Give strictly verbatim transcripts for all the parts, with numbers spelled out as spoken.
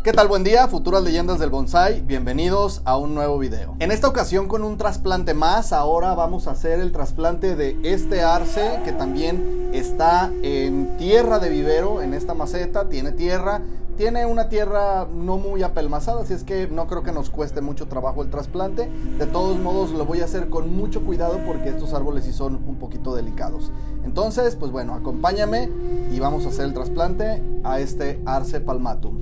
¿Qué tal? Buen día, futuras leyendas del bonsai, bienvenidos a un nuevo video. En esta ocasión con un trasplante más, ahora vamos a hacer el trasplante de este arce que también está en tierra de vivero, en esta maceta, tiene tierra, tiene una tierra no muy apelmazada, así es que no creo que nos cueste mucho trabajo el trasplante. De todos modos lo voy a hacer con mucho cuidado porque estos árboles sí son un poquito delicados. Entonces, pues bueno, acompáñame y vamos a hacer el trasplante a este Arce palmatum.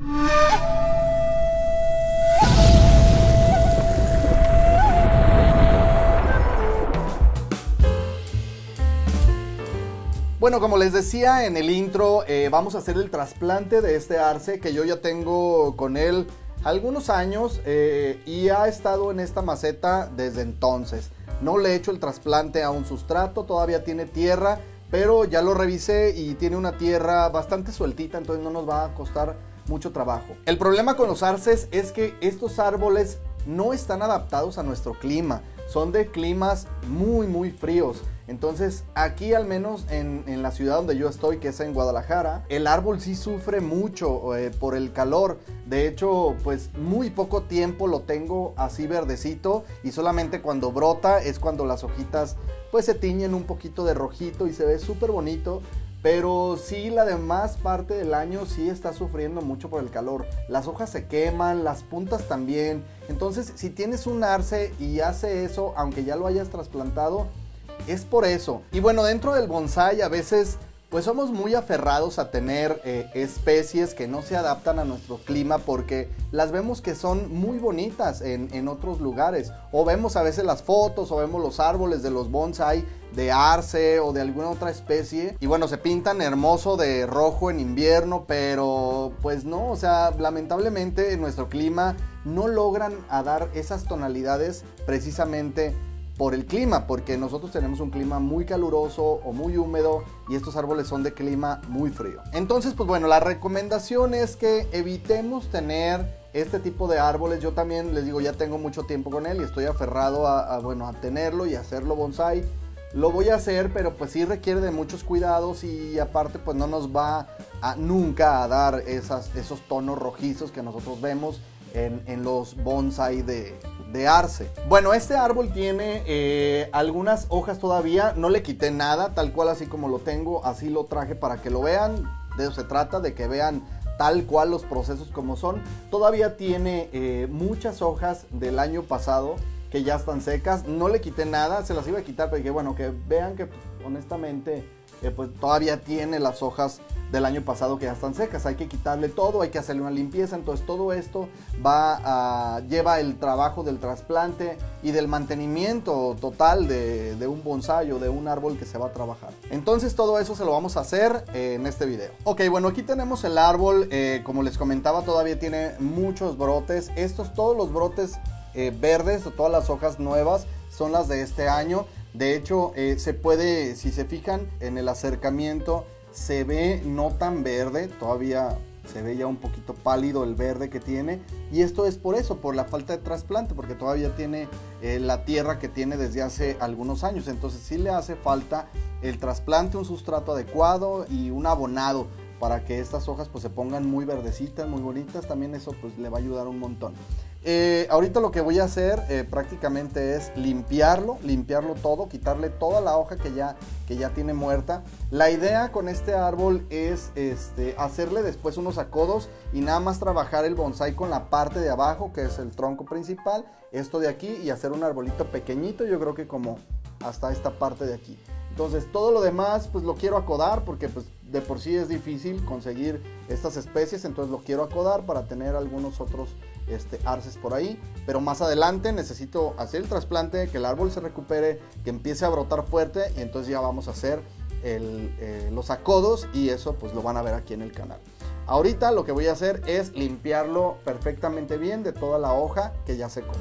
Bueno, como les decía en el intro, eh, vamos a hacer el trasplante de este arce que yo ya tengo con él algunos años eh, y ha estado en esta maceta desde entonces. No le he hecho el trasplante a un sustrato, todavía tiene tierra, pero ya lo revisé y tiene una tierra bastante sueltita, entonces no nos va a costar mucho trabajo. El problema con los arces es que estos árboles no están adaptados a nuestro clima, son de climas muy muy fríos. Entonces aquí al menos en, en la ciudad donde yo estoy, que es en Guadalajara, el árbol sí sufre mucho eh, por el calor. De hecho, pues muy poco tiempo lo tengo así verdecito y solamente cuando brota es cuando las hojitas pues se tiñen un poquito de rojito y se ve súper bonito. Pero sí, la demás parte del año sí está sufriendo mucho por el calor. Las hojas se queman, las puntas también. Entonces, si tienes un arce y hace eso, aunque ya lo hayas trasplantado, es por eso. Y bueno, dentro del bonsai a veces pues somos muy aferrados a tener eh, especies que no se adaptan a nuestro clima porque las vemos que son muy bonitas en, en otros lugares. O vemos a veces las fotos o vemos los árboles de los bonsai de arce o de alguna otra especie. Y bueno, se pintan hermoso de rojo en invierno, pero pues no, o sea, lamentablemente en nuestro clima no logran a dar esas tonalidades precisamente por el clima, porque nosotros tenemos un clima muy caluroso o muy húmedo y estos árboles son de clima muy frío. Entonces, pues bueno, la recomendación es que evitemos tener este tipo de árboles. Yo también les digo, ya tengo mucho tiempo con él y estoy aferrado a, a, bueno, a tenerlo y hacerlo bonsai. Lo voy a hacer, pero pues sí requiere de muchos cuidados y aparte pues no nos va a, nunca a dar esas, esos tonos rojizos que nosotros vemos en, en los bonsai de, de arce. Bueno, este árbol tiene eh, algunas hojas todavía, no le quité nada, tal cual así como lo tengo, así lo traje para que lo vean. De eso se trata, de que vean tal cual los procesos como son. Todavía tiene eh, muchas hojas del año pasado que ya están secas, no le quité nada, se las iba a quitar, pero dije, bueno, que vean que honestamente eh, pues todavía tiene las hojas del año pasado que ya están secas, hay que quitarle todo, hay que hacerle una limpieza. Entonces todo esto va a, lleva el trabajo del trasplante y del mantenimiento total de, de un bonsai o de un árbol que se va a trabajar. Entonces todo eso se lo vamos a hacer eh, en este video. Ok, bueno, aquí tenemos el árbol, eh, como les comentaba, todavía tiene muchos brotes. Estos, todos los brotes eh, verdes o todas las hojas nuevas son las de este año. De hecho, eh, se puede, si se fijan en el acercamiento, se ve no tan verde, todavía se ve ya un poquito pálido el verde que tiene. Y esto es por eso, por la falta de trasplante, porque todavía tiene eh, la tierra que tiene desde hace algunos años. Entonces sí le hace falta el trasplante, un sustrato adecuado y un abonado para que estas hojas pues se pongan muy verdecitas, muy bonitas. También eso pues le va a ayudar un montón. Eh, ahorita lo que voy a hacer eh, prácticamente es limpiarlo, limpiarlo todo, quitarle toda la hoja que ya, que ya tiene muerta. La idea con este árbol es este, hacerle después unos acodos y nada más trabajar el bonsai con la parte de abajo, que es el tronco principal, esto de aquí, y hacer un arbolito pequeñito, yo creo que como hasta esta parte de aquí. Entonces todo lo demás pues lo quiero acodar porque pues de por sí es difícil conseguir estas especies, entonces lo quiero acodar para tener algunos otros este, arces por ahí. Pero más adelante necesito hacer el trasplante, que el árbol se recupere, que empiece a brotar fuerte y entonces ya vamos a hacer el, eh, los acodos y eso pues lo van a ver aquí en el canal. Ahorita lo que voy a hacer es limpiarlo perfectamente bien de toda la hoja que ya secó.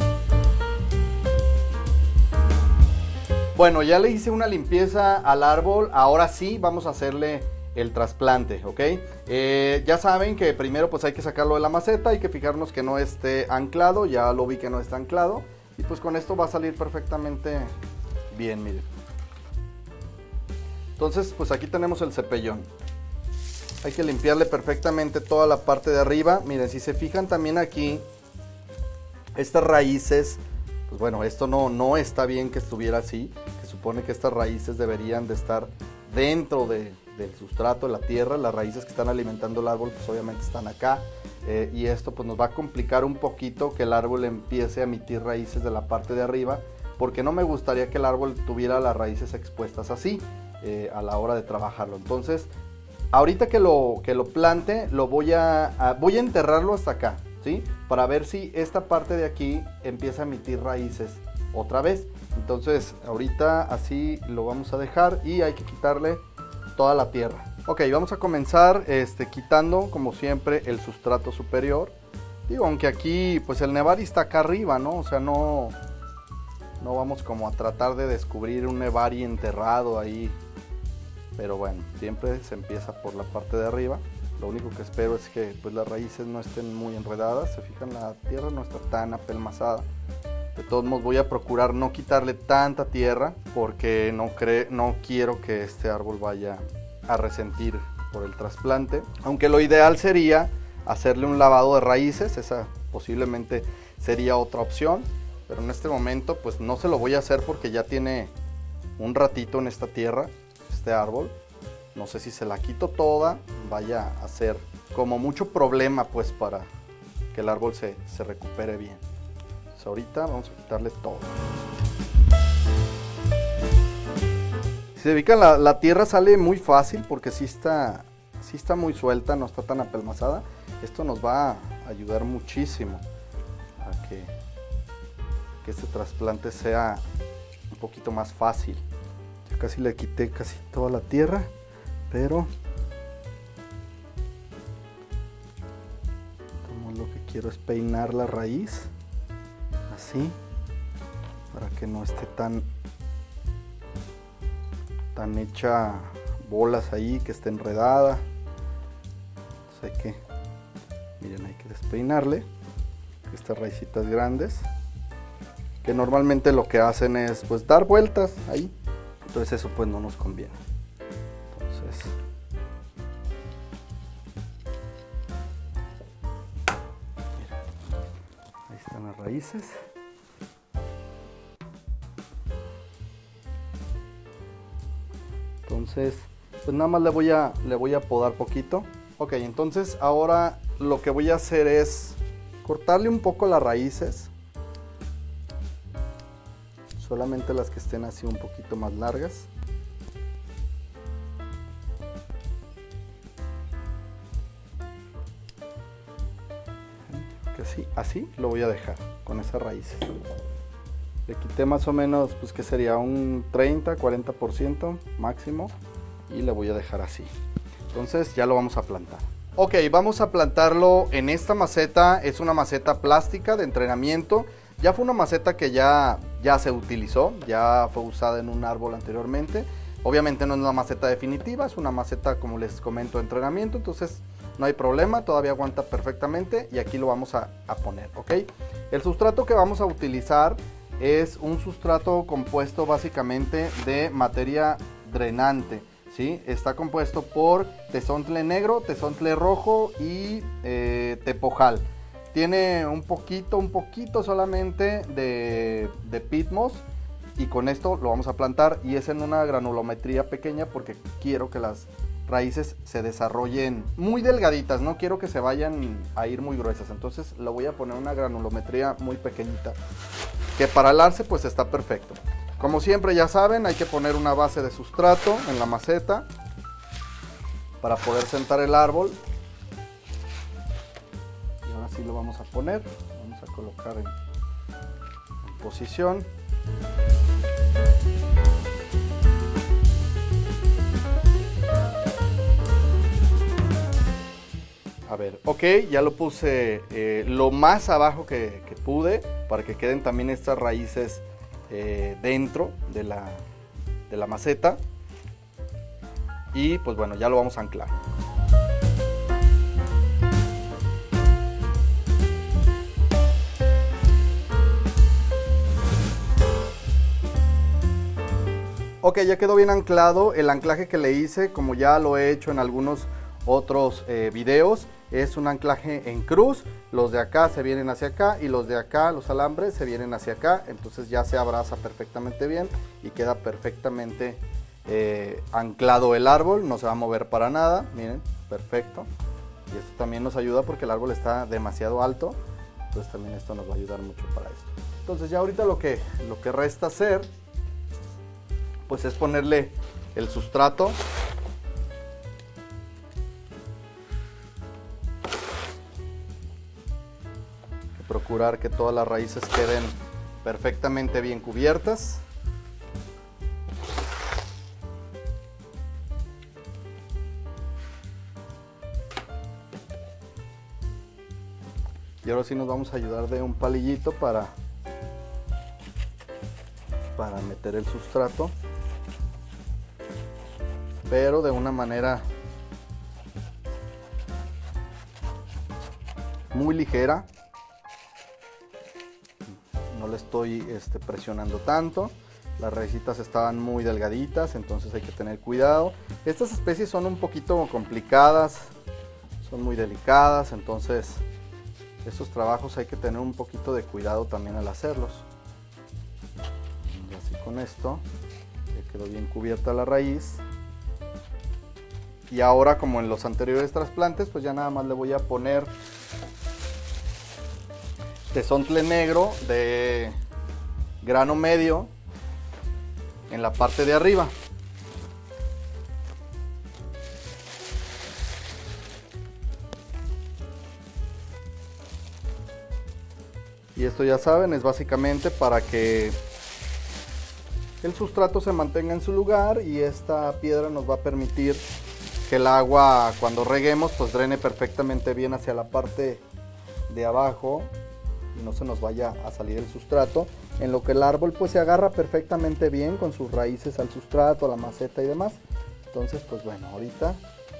Bueno, ya le hice una limpieza al árbol, ahora sí vamos a hacerle el trasplante, ¿ok? Eh, ya saben que primero pues hay que sacarlo de la maceta, hay que fijarnos que no esté anclado, ya lo vi que no está anclado y pues con esto va a salir perfectamente bien, miren. Entonces pues aquí tenemos el cepellón. Hay que limpiarle perfectamente toda la parte de arriba. Miren, si se fijan también aquí, estas raíces, pues bueno, esto no, no está bien que estuviera así. Se supone que estas raíces deberían de estar dentro de, del sustrato, de la tierra. Las raíces que están alimentando el árbol, pues obviamente están acá. Eh, y esto pues nos va a complicar un poquito que el árbol empiece a emitir raíces de la parte de arriba, porque no me gustaría que el árbol tuviera las raíces expuestas así eh, a la hora de trabajarlo. Entonces, ahorita que lo, que lo plante, lo voy a, a, voy a enterrarlo hasta acá, ¿sí? Para ver si esta parte de aquí empieza a emitir raíces otra vez. Entonces, ahorita así lo vamos a dejar y hay que quitarle toda la tierra. Ok, vamos a comenzar este, quitando, como siempre, el sustrato superior. Digo, aunque aquí, pues el Nevari está acá arriba, ¿no? O sea, no, no vamos como a tratar de descubrir un Nevari enterrado ahí. Pero bueno, siempre se empieza por la parte de arriba. Lo único que espero es que pues, las raíces no estén muy enredadas. Se fijan, la tierra no está tan apelmazada. De todos modos voy a procurar no quitarle tanta tierra, porque no, cre no quiero que este árbol vaya a resentir por el trasplante. Aunque lo ideal sería hacerle un lavado de raíces. Esa posiblemente sería otra opción. Pero en este momento pues no se lo voy a hacer porque ya tiene un ratito en esta tierra. Este árbol, no sé si se la quito toda, vaya a ser como mucho problema pues para que el árbol se, se recupere bien. Entonces ahorita vamos a quitarle todo. Si se fijan, la, la tierra sale muy fácil porque sí está, sí está muy suelta, no está tan apelmazada. Esto nos va a ayudar muchísimo a que, que este trasplante sea un poquito más fácil. Casi le quité casi toda la tierra, pero como lo que quiero es peinar la raíz así para que no esté tan tan hecha bolas ahí, que esté enredada. Entonces hay que, miren, hay que despeinarle estas raícitas grandes, que normalmente lo que hacen es pues dar vueltas ahí. Entonces eso pues no nos conviene. Entonces, miren, ahí están las raíces. Entonces, pues nada más le voy a le voy a podar poquito. Ok, entonces ahora lo que voy a hacer es cortarle un poco las raíces. Solamente las que estén así un poquito más largas. Que así, así lo voy a dejar con esas raíces. Le quité más o menos, pues que sería un treinta, cuarenta por ciento máximo. Y le voy a dejar así. Entonces ya lo vamos a plantar. Ok, vamos a plantarlo en esta maceta. Es una maceta plástica de entrenamiento. Ya fue una maceta que ya, ya se utilizó, ya fue usada en un árbol anteriormente. Obviamente no es una maceta definitiva, es una maceta, como les comento, de entrenamiento. Entonces no hay problema, todavía aguanta perfectamente y aquí lo vamos a, a poner, ¿ok? El sustrato que vamos a utilizar es un sustrato compuesto básicamente de materia drenante, ¿sí? Está compuesto por tezontle negro, tezontle rojo y eh, tepojal. Tiene un poquito, un poquito solamente de, de pitmos y con esto lo vamos a plantar y es en una granulometría pequeña porque quiero que las raíces se desarrollen muy delgaditas, no quiero que se vayan a ir muy gruesas, entonces lo voy a poner una granulometría muy pequeñita que para el arce pues está perfecto. Como siempre ya saben, hay que poner una base de sustrato en la maceta para poder sentar el árbol. Así lo vamos a poner, vamos a colocar en, en posición. A ver, ok, ya lo puse eh, lo más abajo que, que pude para que queden también estas raíces eh, dentro de la, de la maceta. Y pues bueno, ya lo vamos a anclar. Ok, ya quedó bien anclado. El anclaje que le hice, como ya lo he hecho en algunos otros eh, videos, es un anclaje en cruz. Los de acá se vienen hacia acá y los de acá, los alambres, se vienen hacia acá. Entonces ya se abraza perfectamente bien y queda perfectamente eh, anclado el árbol, no se va a mover para nada. Miren, perfecto. Y esto también nos ayuda porque el árbol está demasiado alto, entonces también esto nos va a ayudar mucho para esto. Entonces ya ahorita lo que, lo que resta hacer pues es ponerle el sustrato. Procurar que todas las raíces queden perfectamente bien cubiertas. Y ahora sí nos vamos a ayudar de un palillito para, para meter el sustrato, pero de una manera muy ligera. No le estoy este, presionando tanto. Las raícitas estaban muy delgaditas, entonces hay que tener cuidado. Estas especies son un poquito complicadas, son muy delicadas, entonces estos trabajos hay que tener un poquito de cuidado también al hacerlos. Y así con esto ya quedó bien cubierta la raíz. Y ahora, como en los anteriores trasplantes, pues ya nada más le voy a poner tesontle negro de grano medio en la parte de arriba. Y esto, ya saben, es básicamente para que el sustrato se mantenga en su lugar, y esta piedra nos va a permitir que el agua, cuando reguemos, pues drene perfectamente bien hacia la parte de abajo y no se nos vaya a salir el sustrato, en lo que el árbol pues se agarra perfectamente bien con sus raíces al sustrato, a la maceta y demás. Entonces pues bueno, ahorita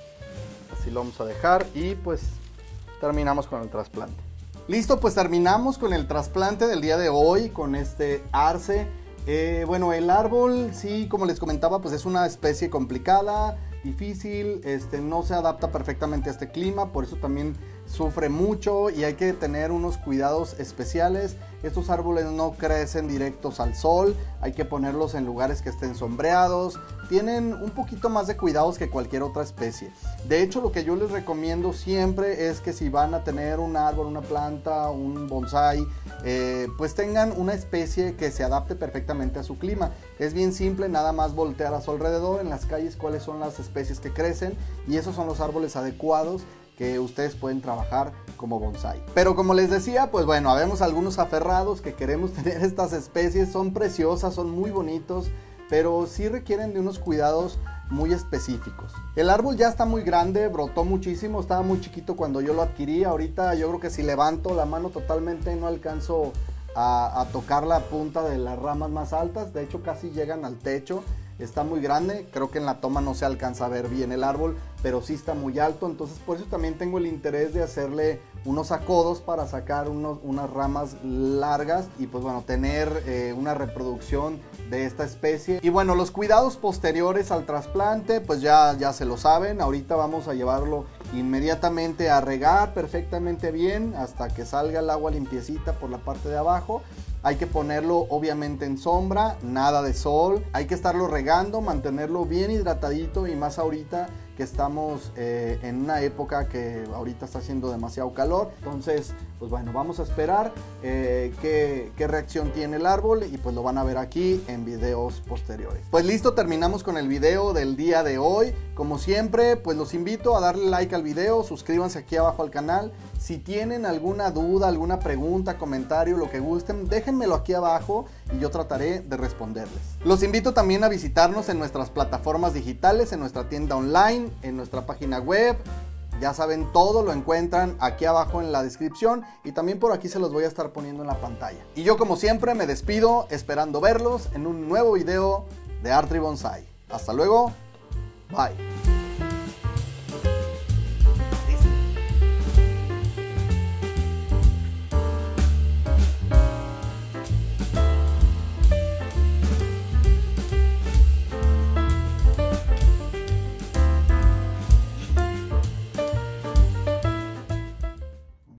así lo vamos a dejar y pues terminamos con el trasplante. Listo, pues terminamos con el trasplante del día de hoy, con este arce. Eh, bueno, el árbol, sí, como les comentaba, pues es una especie complicada, difícil, este, no se adapta perfectamente a este clima, por eso también sufre mucho y hay que tener unos cuidados especiales. Estos árboles no crecen directos al sol, hay que ponerlos en lugares que estén sombreados, tienen un poquito más de cuidados que cualquier otra especie. De hecho, lo que yo les recomiendo siempre es que si van a tener un árbol, una planta, un bonsai, eh, pues tengan una especie que se adapte perfectamente a su clima. Es bien simple, nada más voltear a su alrededor en las calles cuáles son las especies que crecen, y esos son los árboles adecuados que ustedes pueden trabajar como bonsai. Pero como les decía, pues bueno, habemos algunos aferrados que queremos tener estas especies, son preciosas, son muy bonitos, pero sí requieren de unos cuidados muy específicos. El árbol ya está muy grande, brotó muchísimo, estaba muy chiquito cuando yo lo adquirí. Ahorita yo creo que si levanto la mano totalmente no alcanzo a, a tocar la punta de las ramas más altas, de hecho casi llegan al techo. Está muy grande, creo que en la toma no se alcanza a ver bien el árbol, pero sí está muy alto, entonces por eso también tengo el interés de hacerle unos acodos para sacar unos, unas ramas largas y pues bueno, tener eh, una reproducción de esta especie. Y bueno, los cuidados posteriores al trasplante, pues ya, ya se lo saben. Ahorita vamos a llevarlo inmediatamente a regar perfectamente bien hasta que salga el agua limpiecita por la parte de abajo. Hay que ponerlo obviamente en sombra, nada de sol. Hay que estarlo regando, mantenerlo bien hidratadito, y más ahorita que estamos eh, en una época que ahorita está haciendo demasiado calor. Entonces, pues bueno, vamos a esperar eh, qué, qué reacción tiene el árbol, y pues lo van a ver aquí en videos posteriores. Pues listo, terminamos con el video del día de hoy. Como siempre, pues los invito a darle like al video, suscríbanse aquí abajo al canal. Si tienen alguna duda, alguna pregunta, comentario, lo que gusten, déjenmelo aquí abajo y yo trataré de responderles. Los invito también a visitarnos en nuestras plataformas digitales, en nuestra tienda online, en nuestra página web. Ya saben, todo lo encuentran aquí abajo en la descripción, y también por aquí se los voy a estar poniendo en la pantalla. Y yo, como siempre, me despido esperando verlos en un nuevo video de Art Tree Bonsai. Hasta luego, bye.